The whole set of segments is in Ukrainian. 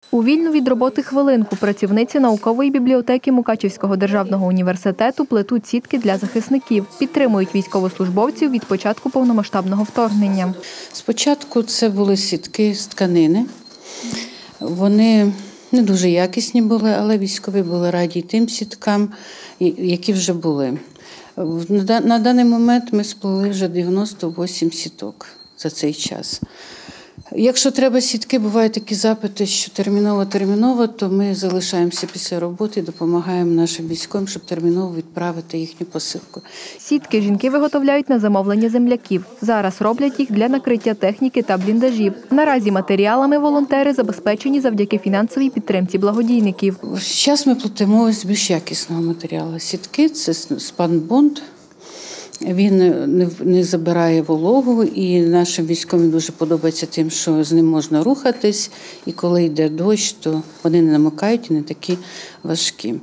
У вільну від роботи хвилинку працівниці наукової бібліотеки Мукачівського державного університету плетуть сітки для захисників, підтримують військовослужбовців від початку повномасштабного вторгнення. Спочатку це були сітки з тканини. Вони не дуже якісні були, але військові були раді тим сіткам, які вже були. На даний момент ми сплели вже 98 сіток за цей час. Якщо треба сітки, бувають такі запити, що терміново, то ми залишаємося після роботи і допомагаємо нашим військовим, щоб терміново відправити їхню посилку. Сітки жінки виготовляють на замовлення земляків. Зараз роблять їх для накриття техніки та бліндажів. Наразі матеріалами волонтери забезпечені завдяки фінансовій підтримці благодійників. Зараз ми плетемо з більш якісного матеріалу. Сітки – це спанбонд. Він не забирає вологу, і нашим військовим дуже подобається тим, що з ним можна рухатись, і коли йде дощ, то вони не намокають і не такі важкі.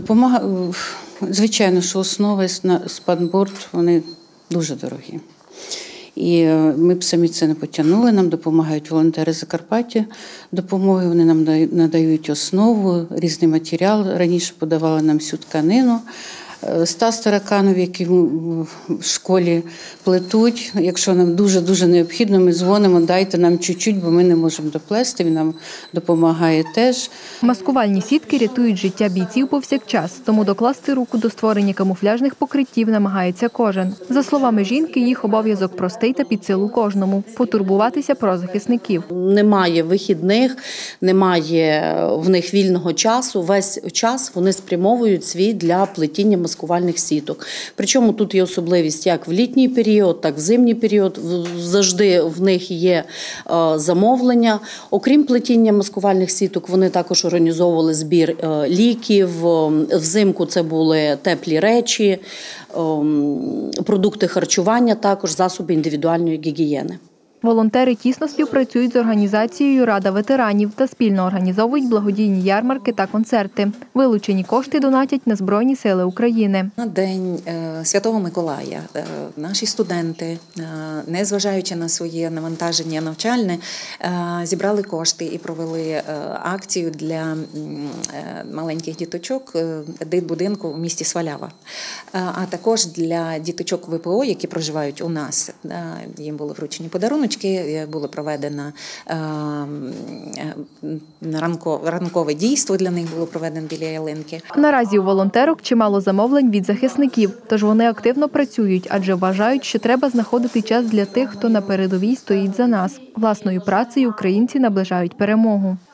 Звичайно, що основи спанборд, вони дуже дорогі. І ми б самі це не потягнули, нам допомагають волонтери Закарпаття допомоги, вони нам надають основу, різний матеріал, раніше подавали нам всю тканину. Стас Тараканов, які в школі плетуть. Якщо нам дуже-дуже необхідно, ми дзвонимо, дайте нам чуть-чуть, бо ми не можемо доплести, він нам допомагає теж. Маскувальні сітки рятують життя бійців повсякчас, тому докласти руку до створення камуфляжних покриттів намагається кожен. За словами жінки, їх обов'язок простий та під силу кожному – потурбуватися про захисників. Немає вихідних, немає в них вільного часу. Весь час вони спрямовують свій для плетіння маскувальних сіток. Причому тут є особливість як в літній період, так і в зимній період. Завжди в них є замовлення. Окрім плетіння маскувальних сіток, вони також організовували збір ліків. Взимку це були теплі речі, продукти харчування, також засоби індивідуальної гігієни. Волонтери тісно співпрацюють з організацією «Рада ветеранів» та спільно організовують благодійні ярмарки та концерти. Вилучені кошти донатять на Збройні сили України. На День Святого Миколая наші студенти, незважаючи на своє навантаження навчальне, зібрали кошти і провели акцію для маленьких діточок дитбудинку в місті Свалява. А також для діточок ВПО, які проживають у нас. Їм були вручені подарунки. Було проведено ранкове дійство, для них було проведено біля ялинки. Наразі у волонтерок чимало замовлень від захисників, тож вони активно працюють, адже вважають, що треба знаходити час для тих, хто на передовій стоїть за нас. Власною працею українці наближають перемогу.